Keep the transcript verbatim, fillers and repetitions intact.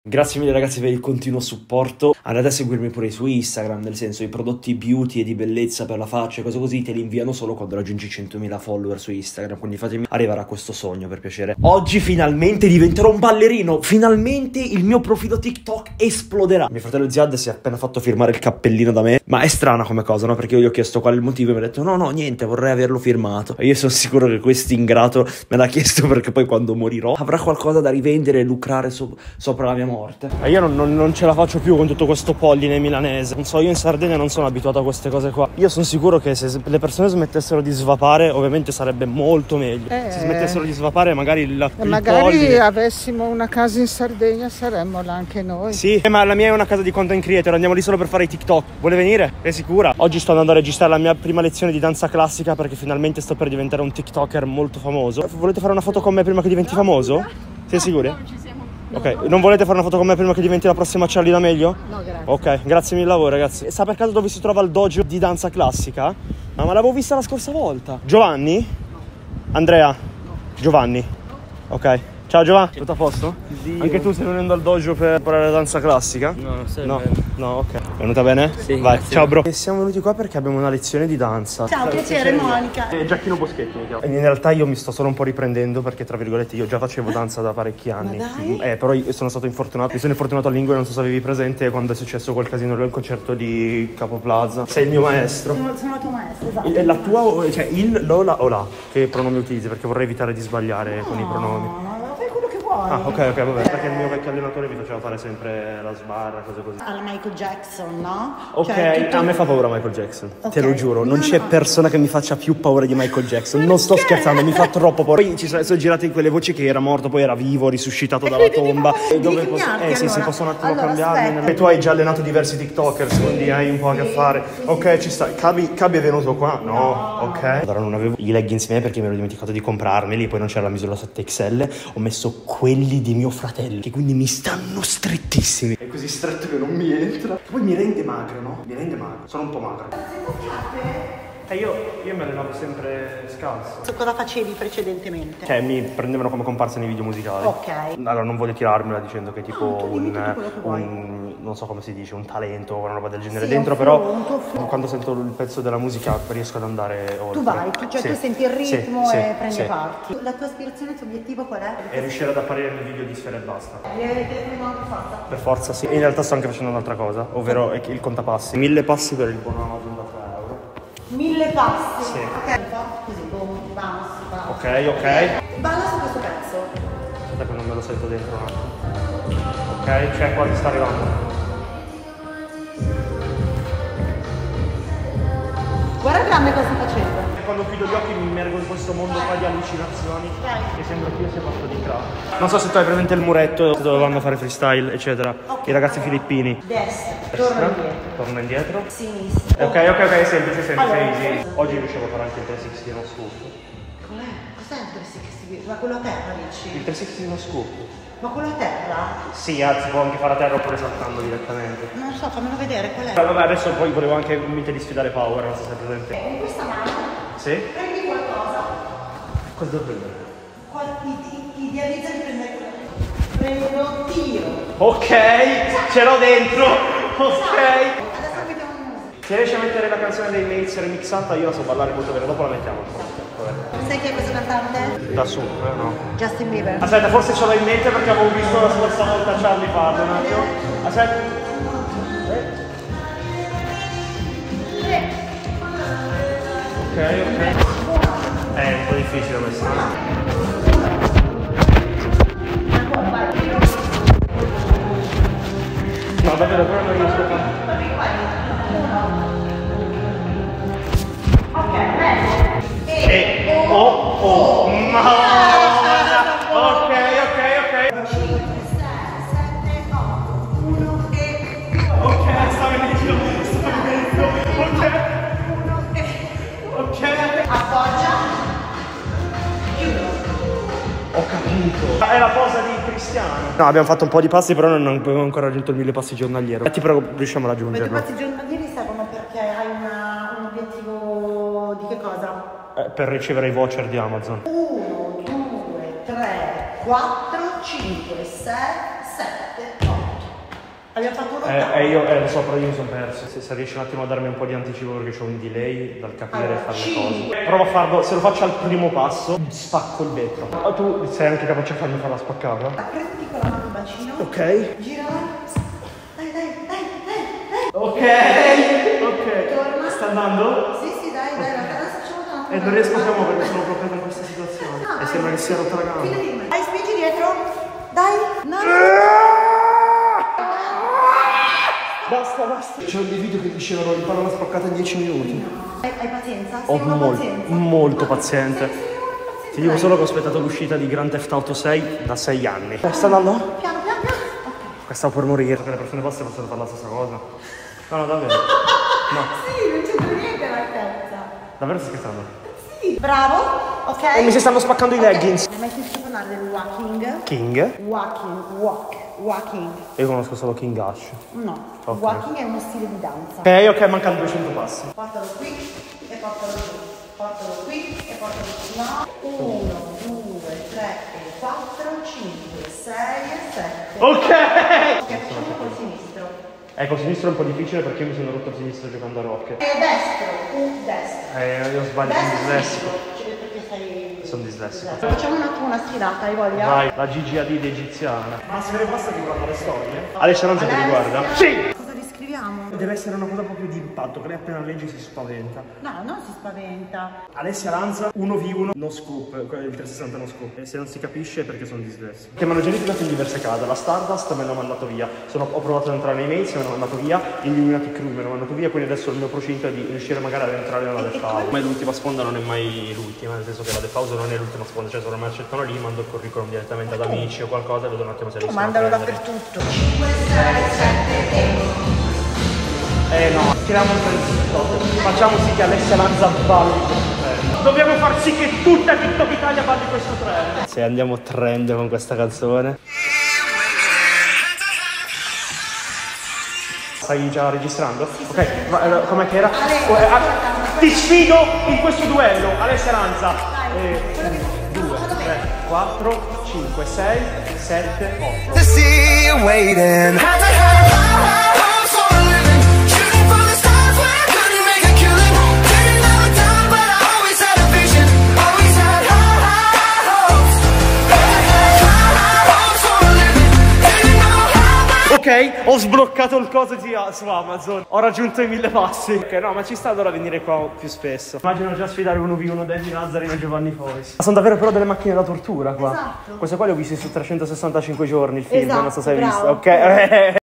Grazie mille ragazzi per il continuo supporto. Andate a seguirmi pure su Instagram, nel senso i prodotti beauty e di bellezza per la faccia e cose così te li inviano solo quando raggiungi centomila follower su Instagram, quindi fatemi arrivare a questo sogno per piacere. Oggi finalmente diventerò un ballerino, finalmente il mio profilo TikTok esploderà. Mio fratello Ziad si è appena fatto firmare il cappellino da me, ma è strana come cosa, no? Perché io gli ho chiesto qual è il motivo e mi ha detto no no niente, vorrei averlo firmato. E io sono sicuro che questo ingrato me l'ha chiesto perché poi quando morirò avrà qualcosa da rivendere e lucrare so sopra la mia morte. E io non, non, non ce la faccio più con tutto questo polline milanese. Non so, io in Sardegna non sono abituato a queste cose qua. Io sono sicuro che se le persone smettessero di svapare, ovviamente sarebbe molto meglio. Eh, se smettessero di svapare magari il, il magari polline. Avessimo una casa in Sardegna saremmo là anche noi. Sì, ma la mia è una casa di content creator, andiamo lì solo per fare i TikTok. Vuole venire? È sicura? Oggi sto andando a registrare la mia prima lezione di danza classica perché finalmente sto per diventare un TikToker molto famoso. Volete fare una foto con me prima che diventi famoso? Siete sicuri? Ok, non volete fare una foto con me prima che diventi la prossima Charlie D'Amelio? No, grazie. Ok, grazie mille a voi ragazzi. Sa per caso dove si trova il dojo di danza classica? Ah, ma l'avevo vista la scorsa volta. Giovanni? Andrea? Giovanni? Ok. Ciao Giovanni, tutto a posto? Dio. Anche tu stai venendo al dojo per imparare la danza classica? No, non sei no. no, ok. Venuta bene? Sì. Vai, grazie. Ciao bro. E siamo venuti qua perché abbiamo una lezione di danza. Ciao, piacere, Monica. E Giacchino Boschetti mi chiamo. E in realtà io mi sto solo un po' riprendendo perché tra virgolette io già facevo danza da parecchi anni. Ma dai? Eh, però io sono stato infortunato. Mi sono infortunato a lingua e non so se avevi presente quando è successo quel casino al concerto di Capo Plaza. Sei il mio maestro. Sono, sono la tua maestra, esatto. E la tua, cioè il, lo, la o la? Che pronomi utilizzi? Perché vorrei evitare di sbagliare no, con i pronomi. No, no, fai quello che vuoi. Ah, ok, ok, vabbè, perché il mio vecchio allenatore mi faceva fare sempre la sbarra, cose così. Alla Michael Jackson, no? Ok, cioè, tutto... a me fa paura Michael Jackson, okay. Te lo giuro, non no, c'è no. persona che mi faccia più paura di Michael Jackson, non sto scherzando, mi fa troppo paura. Poi ci sono, sono girate quelle voci che era morto, poi era vivo, risuscitato dalla tomba. E dove posso... Eh allora. sì, sì, posso un attimo allora, cambiarmi. E tu hai già allenato diversi TikTokers, sì, quindi hai un po' sì, a che fare. Sì, ok, ci sta. Cabi, Cabi è venuto qua? No, no. Ok. Allora non avevo i leggings miei perché mi ero dimenticato di comprarmeli, poi non c'era la misura sette X L, ho messo quelli di mio fratello, che quindi mi stanno strettissimi. È così stretto che non mi entra. Poi mi rende magro, no? Mi rende magro. Sono un po' magro. E io, io mi allenavo sempre scalzo. So cosa facevi precedentemente? Cioè mi prendevano come comparsa nei video musicali. Ok. Allora non voglio tirarmela dicendo che tipo no, un, un non so come si dice, un talento o una roba del genere sì, dentro, un però frutto, quando sento il pezzo della musica riesco ad andare oltre. Tu vai, cioè sì, tu senti il ritmo sì, e sì, prendi sì. parti. La tua aspirazione, il tuo obiettivo qual è? È riuscire ad apparire nel video di Sfera e Basta. Per forza? Per forza sì. In realtà sto anche facendo un'altra cosa, ovvero il contapassi. Mille passi per il buon Amazon da tre euro. Mille passi? Sì. Ok, così, boom, bounce, bounce. Ok, ok. Balla su questo pezzo. Aspetta che non me lo sento dentro un attimo. Ok, c'è quasi sta arrivando. Guarda che a me cosa sto facendo. Quando chiudo gli occhi mi immergo in questo mondo qua di allucinazioni e sembra che io sia fatto di crack. Non so se tu hai presente il muretto dove vanno a fare freestyle eccetera, okay. I ragazzi filippini. Destra, Destra, torna indietro. Torna indietro. Sinistra. Ok, ok, ok, semplice, semplice, allora, easy. Oggi riuscivo a fare anche il trecentesimo uno scoop. Com'è? Cos'è il trecentesimo? Ma quello a terra dici? Il trecentesimo uno scoop. Ma quello a terra? Sì, ah, si può anche fare a terra oppure saltando direttamente. Non so, fammelo vedere, qual è? Beh, vabbè, adesso poi volevo anche mite di sfidare Power, non so se è presente. Eh, con questa mano sì? Prendi qualcosa. Cosa devo prendere? Qual idealizza di prendere quello. Prendo tiro. Ok, ce l'ho dentro. Ok. Adesso mettiamo una musica. Se riesci a mettere la canzone dei Mates remixata, io la so ballare molto bene, dopo la mettiamo. Sai chi è questo cantante? Da su, eh, no? Justin Bieber. Aspetta, forse ce l'ho in mente perché avevo visto la scorsa volta Charlie farlo un attimo. Aspetta. Ok, ok. È un po' difficile questo. No, davvero, però non riesco a fare. Ok, bene. E oh oh ma ok ok ok cinque, sei, sette, otto, uno e ok sta venendo sta venendo ok uno e ok appoggia, chiudo. ho capito, è la posa di Cristiano. No, abbiamo fatto un po' di passi però non abbiamo ancora raggiunto il mille passi giornaliero. Ti prego, riusciamo a raggiungerlo. Ma i passi giornalieri servono perché hai una, un obiettivo di che cosa? Eh, per ricevere i voucher di Amazon. uno, due, tre, quattro, cinque, sei, sette, otto. Abbiamo fatto un Eh, eh, io eh, lo so, però io mi sono perso. Se, se riesci un attimo a darmi un po' di anticipo perché ho un delay dal capire Allora, e fare le cinque. cose. Prova a farlo, se lo faccio al primo passo, spacco il vetro. Ah, tu sei anche capace di farmi fare la spaccata? Prendi con la mano il bacino. Ok. Gira. Dai, dai, dai, dai, dai. Ok, ok. Torna. Sta andando? Sì, sì, dai, dai, adesso facciamo una. E non riesco più a muovermi, sono bloccato in questa situazione. No, E sembra che sia rotta la gamba. Fidati di me. Dai, spingi dietro. Dai. No, no. Basta, basta. C'erano dei video che dicevano impara una spaccata in dieci minuti. Hai, hai pazienza? Ho Sei una mol- pazienza. molto paziente. Sei, sei una pazienza. Ti dico solo che ho aspettato l'uscita di Grand Theft Auto sei da sei anni. Sta andando? Piano, piano, piano. Ok. Questa per morire. Che le persone vostre possono fare la stessa cosa. No, no, davvero. No, Sì, non c'entra niente la terza. davvero stai scherzando? Sì. Bravo, ok? E mi si stanno spaccando i Ok. leggings. Hai mai sentito parlare del walking? King? Walking, walk, walking. Io conosco solo King Ash. No, Ok. walking è uno stile di danza. Ok, ok, mancano duecento passi. Portalo qui e portalo qui. Portalo qui e portalo qui. No. Uno, due, tre e quattro, cinque, sei e sette. Ok! Ok, facciamo col sinistro. Ecco, sinistro è un po' difficile perché io mi sono rotto a sinistra giocando a rock. E destro, un destro. Eh, io sbaglio, sono Destro, dislessico. sinistro. Cioè, perché sei... Sono dislessico. Facciamo un attimo una sfilata, hai voglia? Vai, la G G A D egiziana. Ma se ne basta che guarda le storie? Alessia non si ti Alessia. riguarda? Sì! Cosa riscriviamo? Deve essere una cosa proprio di impatto, che lei appena legge si spaventa. No, non si spaventa. Alessia Lanza, uno vu uno, no scoop, quello del trecentosessanta no scoop. E se non si capisce è perché sono dislessico. Che mi hanno già ritirato in diverse case. La Stardust me l'hanno mandato via. Sono, ho provato ad entrare nei mails, me l'hanno mandato via. Gli Illuminati Crew me l'hanno mandato via. Quindi adesso il mio procinto è di riuscire magari ad entrare nella Death House. Ma l'ultima sponda non è mai l'ultima, nel senso che la Death House non è l'ultima sponda. Cioè se non mi accettano lì, mando il curriculum direttamente ad amici o qualcosa e vedo un attimo se riescono a Mandalo prendere. dappertutto. cinque, sei, sette e... Eh no, tiriamo un po' di TikTok. Facciamo sì che Alessia Lanza balli questo trend. Dobbiamo far sì che tutta TikTok Italia balli questo trend. Se andiamo trend con questa canzone. Stai già registrando? Ok, ma, eh, com'è che era? Oh, eh, ah, ti sfido in questo duello, Alessia Lanza. Eh, uno, due, tre, quattro, cinque, sei, sette, otto. To see you waiting. Had to have high hopes for a living. Shooting for the stars where I couldn't make a killing. Didn't have a time, but I always had a vision. Always had high, high hopes. Had to have high hopes for a living. Didn't know how, but Ok, ho sbloccato il coso di- su Amazon. Ho raggiunto i mille passi. Ok, no, ma ci sta allora venire qua più spesso. Immagino già sfidare uno vu uno Danny Nazareno e Giovanni Foris. Ma sono davvero però delle macchine da tortura qua. Esatto. Queste qua le ho viste su trecentosessantacinque giorni il film, Esatto, non so se hai bravo. visto. Ok.